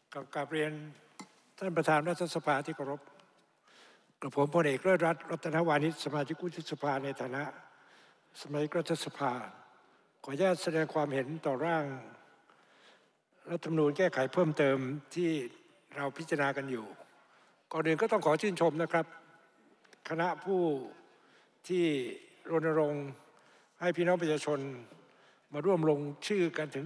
กราบเรียนท่านประธานรัฐสภาที่เคารพกระผมพลเอกเลิศรัตน์รัตนวานิชสมาชิกวุฒิสภาในฐานะสมาชิกรัฐสภาขออนุญาตแสดงความเห็นต่อร่างรัฐธรรมนูญแก้ไขเพิ่มเติมที่เราพิจารณากันอยู่ก่อนอื่นก็ต้องขอชื่นชมนะครับคณะผู้ที่รณรงค์ให้พี่น้องประชาชนมาร่วมลงชื่อกันถึง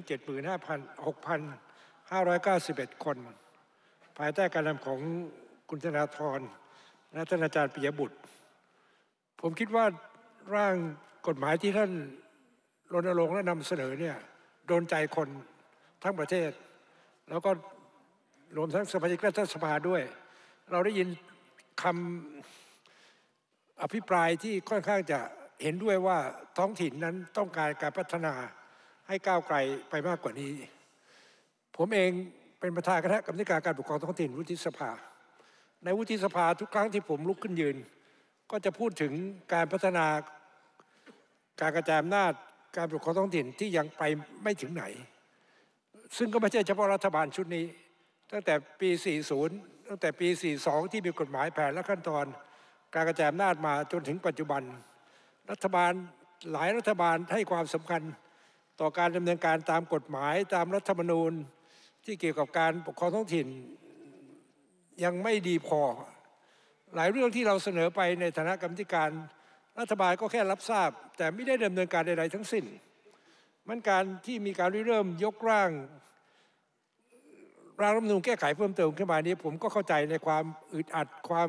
6,591 คนภายใต้การนำของคุณธนาธรและท่านอาจารย์ปิยบุตรผมคิดว่าร่างกฎหมายที่ท่านรณรงค์และนำเสนอเนี่ยโดนใจคนทั้งประเทศแล้วก็รวมทั้งสมาชิกรัฐสภาด้วยเราได้ยินคำอภิปรายที่ค่อนข้างจะเห็นด้วยว่าท้องถิ่นนั้นต้องการการพัฒนาให้ก้าวไกลไปมากกว่านี้ผมเองเป็นประธานคณะกรรมการการปกครองท้องถิ่นวุฒิสภาในวุฒิสภาทุกครั้งที่ผมลุกขึ้นยืนก็จะพูดถึงการพัฒนาการกระจายอำนาจการปกครองท้องถิ่นที่ยังไปไม่ถึงไหนซึ่งก็ไม่ใช่เฉพาะรัฐบาลชุดนี้ตั้งแต่ปี 40 ตั้งแต่ปี 42 ที่มีกฎหมายแผนและขั้นตอนการกระจายอำนาจมาจนถึงปัจจุบันรัฐบาลหลายรัฐบาลให้ความสำคัญต่อการดำเนินการตามกฎหมายตามรัฐธรรมนูญที่เกี่ยวกับการปกครองท้องถิ่นยังไม่ดีพอหลายเรื่องที่เราเสนอไปในฐานะกรรมการรัฐบาลก็แค่รับทราบแต่ไม่ได้ดำเนินการใดๆทั้งสิ้นมันการที่มีการเริ่มยกร่างรัฐธรรมนูญแก้ไขเพิ่มเติมขึ้นมานี้ผมก็เข้าใจในความอึดอัดความ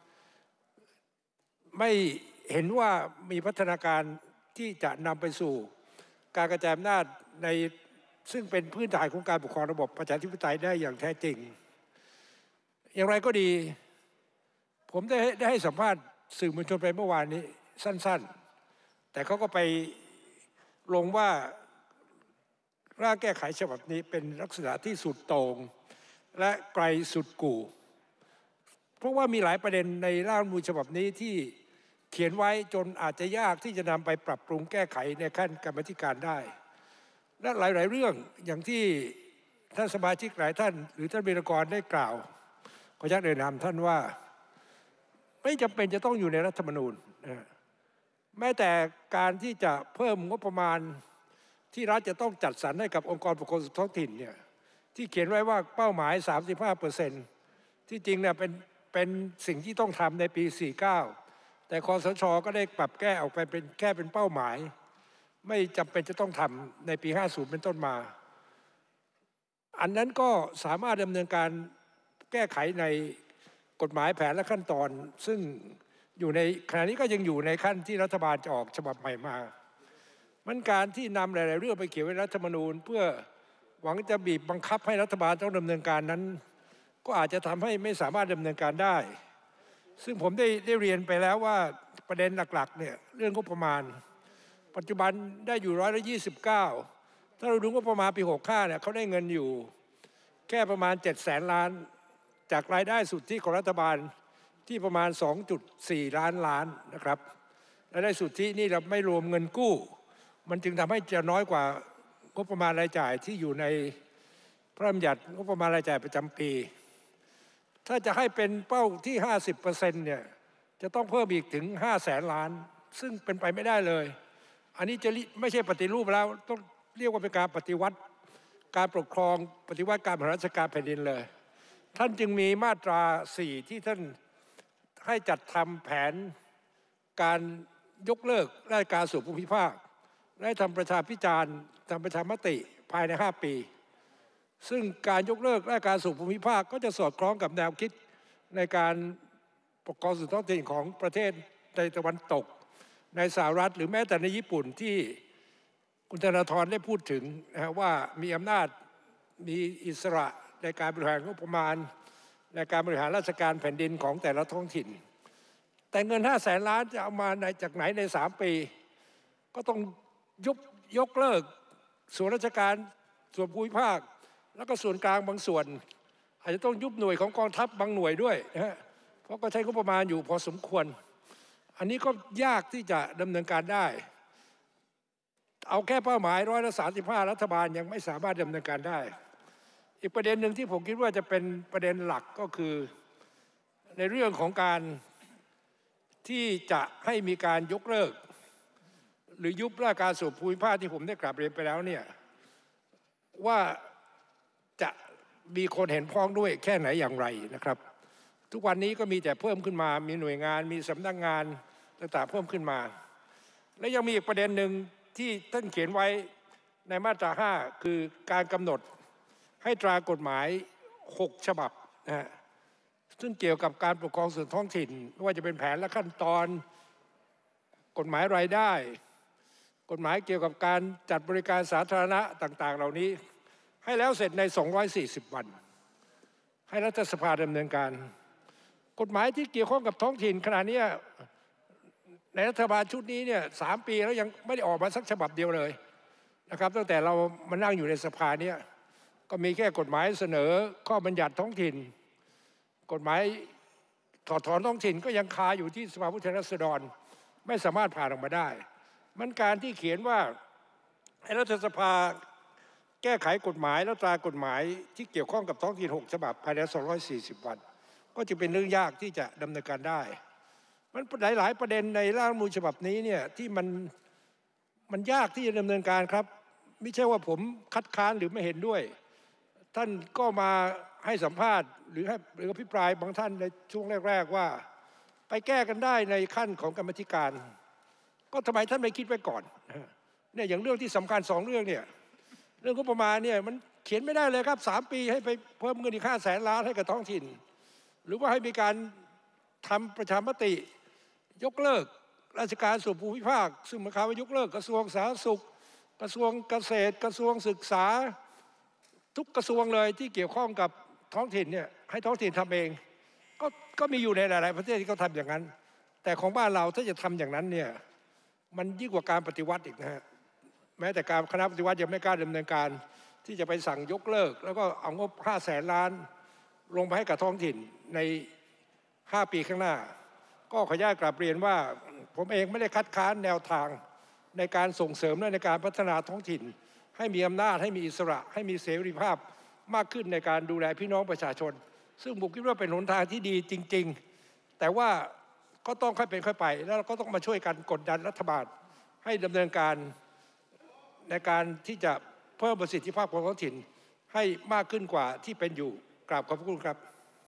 ไม่เห็นว่ามีพัฒนาการที่จะนำไปสู่การกระจายอำนาจในซึ่งเป็นพื้นฐานของการปกครองระบบประชาธิปไตยได้อย่างแท้จริงอย่างไรก็ดีผมได้ให้สัมภาษณ์สื่อมวลชนไปเมื่อวานนี้สั้นๆแต่เขาก็ไปลงว่าร่างแก้ไขฉบับนี้เป็นลักษณะที่สุดโต่งและไกลสุดกู่เพราะว่ามีหลายประเด็นในร่างรัฐธรรมนูญฉบับนี้ที่เขียนไว้จนอาจจะยากที่จะนำไปปรับปรุงแก้ไขในขั้นกรรมธิการได้และหลายๆเรื่องอย่างที่ท่านสมาชิกหลายท่านหรือท่านวีรกรได้กล่าวขออนุญาตเอ่ยนามท่านว่าไม่จำเป็นจะต้องอยู่ในรัฐธรรมนูญแม้แต่การที่จะเพิ่มงบประมาณที่รัฐจะต้องจัดสรรให้กับองค์กรปกครองส่วนท้องถิ่นเนี่ยที่เขียนไว้ว่าเป้าหมาย 35%ที่จริงเนี่ยเป็นสิ่งที่ต้องทำในปี 49 แต่คสช.ก็ได้ปรับแก้ออกไปเป็นแค่เป็นเป้าหมายไม่จำเป็นจะต้องทำในปี 50 เป็นต้นมาอันนั้นก็สามารถดำเนินการแก้ไขในกฎหมายแผนและขั้นตอนซึ่งอยู่ในขณะนี้ก็ยังอยู่ในขั้นที่รัฐบาลจะออกฉบับใหม่มามันการที่นำหลายๆเรื่องไปเขียนไว้ในรัฐธรรมนูญเพื่อหวังจะบีบบังคับให้รัฐบาลต้องดำเนินการนั้นก็อาจจะทำให้ไม่สามารถดำเนินการได้ซึ่งผมได้เรียนไปแล้วว่าประเด็นหลักๆเนี่ยเรื่องงบประมาณปัจจุบันได้อยู่129ถ้าเราดูงบประมาณปี 65เนี่ยเขาได้เงินอยู่แค่ประมาณ 700,000 ล้านจากรายได้สุทธิของรัฐบาลที่ประมาณ 2.4 ล้านล้านนะครับรายได้สุทธินี่เราไม่รวมเงินกู้มันจึงทำให้จะน้อยกว่างบประมาณรายจ่ายที่อยู่ในพระราชบัญญัติงบประมาณรายจ่ายประจำปีถ้าจะให้เป็นเป้าที่ 50% เนี่ยจะต้องเพิ่มอีกถึง 500,000 ล้านซึ่งเป็นไปไม่ได้เลยอันนี้จะไม่ใช่ปฏิรูปแล้วต้องเรียกว่าเป็นการปฏิวัติการปกครองปฏิวัติการบริหารราชการแผ่นดินเลยท่านจึงมีมาตรา 4ที่ท่านให้จัดทำแผนการยกเลิกราชการส่วนภูมิภาคและทำประชาพิจารณ์ทำประชามติภายใน 5 ปีซึ่งการยกเลิกราชการส่วนภูมิภาคก็จะสอดคล้องกับแนวคิดในการปกครองส่วนท้องถิ่นของประเทศในตะวันตกในสหรัฐหรือแม้แต่ในญี่ปุ่นที่คุณธนาธรได้พูดถึงว่ามีอำนาจมีอิสระในการบริหารงบประมาณในการบริหารราชการแผ่นดินของแต่ละท้องถิ่นแต่เงิน 500,000 ล้านจะเอามาจากไหนใน 3 ปีก็ต้องยกเลิกส่วนราชการส่วนภูมิภาคแล้วก็ส่วนกลางบางส่วนอาจจะต้องยุบหน่วยของกองทัพบางหน่วยด้วยเพราะก็ใช้งบประมาณอยู่พอสมควรอันนี้ก็ยากที่จะดำเนินการได้เอาแค่เป้าหมาย35%รัฐบาลยังไม่สามารถดำเนินการได้อีกประเด็นหนึ่งที่ผมคิดว่าจะเป็นประเด็นหลักก็คือในเรื่องของการที่จะให้มีการยกเลิกหรือยุบราชการส่วนภูมิภาคที่ผมได้กราบเรียนไปแล้วเนี่ยว่าจะมีคนเห็นพ้องด้วยแค่ไหนอย่างไรนะครับทุกวันนี้ก็มีแต่เพิ่มขึ้นมามีหน่วยงานมีสำนักงานต่างๆเพิ่มขึ้นมาและยังมีอีกประเด็นหนึ่งที่ท่านเขียนไว้ในมาตรา 5คือการกำหนดให้ตรากฎหมาย6ฉบับนะฮะซึ่งเกี่ยวกับการปกครองส่วนท้องถิ่นไม่ว่าจะเป็นแผนและขั้นตอนกฎหมายรายได้กฎหมายเกี่ยวกับการจัดบริการสาธารณะต่างๆเหล่านี้ให้แล้วเสร็จใน240วันให้รัฐสภาดำเนินการกฎหมายที่เกี่ยวข้องกับท้องถิ่นขณะนี้ในรัฐบาลชุดนี้เนี่ย3 ปีแล้วยังไม่ได้ออกมาสักฉบับเดียวเลยนะครับตั้งแต่เรามานั่งอยู่ในสภาเนี่ยก็มีแค่กฎหมายเสนอข้อบัญญัติท้องถิ่นกฎหมายถอดถอนท้องถิ่นก็ยังคาอยู่ที่สภาผู้แทนราษฎรไม่สามารถผ่านออกมาได้มันการที่เขียนว่าให้รัฐสภาแก้ไขกฎหมายและตรากฎหมายที่เกี่ยวข้องกับท้องถิ่น6ฉบับภายใน240วันก็จะเป็นเรื่องยากที่จะดำเนินการได้มันหลายประเด็นในร่างรัฐธรรมนูญฉบับนี้เนี่ยที่มันยากที่จะดำเนินการครับไม่ใช่ว่าผมคัดค้านหรือไม่เห็นด้วยท่านก็มาให้สัมภาษณ์หรืออภิปรายบางท่านในช่วงแรกๆว่าไปแก้กันได้ในขั้นของกรรมธิการก็ทำไมท่านไม่คิดไว้ก่อนเนี่ยอย่างเรื่องที่สำคัญ2 เรื่องเนี่ยเรื่องงบประมาณเนี่ยมันเขียนไม่ได้เลยครับ3 ปีให้ไปเพิ่มเงินอีก500,000 ล้านให้กับท้องถิ่นหรือว่าให้มีการทำประชามติยกเลิกราชการส่วนภูมิภาคซึ่งหมายความว่ายกเลิกกระทรวงสาธารณสุขกระทรวงเกษตรกระทรวงศึกษาทุกกระทรวงเลยที่เกี่ยวข้องกับท้องถิ่นเนี่ยให้ท้องถิ่นทำเองก็มีอยู่ในหลายๆประเทศที่เขาทำอย่างนั้นแต่ของบ้านเราถ้าจะทำอย่างนั้นเนี่ยมันยิ่งกว่าการปฏิวัติอีกนะฮะแม้แต่การคณะปฏิวัติยังไม่กล้าดำเนินการที่จะไปสั่งยกเลิกแล้วก็เอางบ500,000 ล้านลงไปให้กับท้องถิ่นใน5 ปีข้างหน้าก็ขออนุญาตกราบเรียนว่าผมเองไม่ได้คัดค้านแนวทางในการส่งเสริมและในการพัฒนาท้องถิ่นให้มีอำนาจให้มีอิสระให้มีเสรีภาพมากขึ้นในการดูแลพี่น้องประชาชนซึ่งผมคิดว่าเป็นหนทางที่ดีจริงๆแต่ว่าก็ต้องค่อยเป็นค่อยไปแล้วเราก็ต้องมาช่วยกันกดดันรัฐบาลให้ดำเนินการในการที่จะเพิ่มประสิทธิภาพของท้องถิ่นให้มากขึ้นกว่าที่เป็นอยู่กราบขอบพระคุณครับ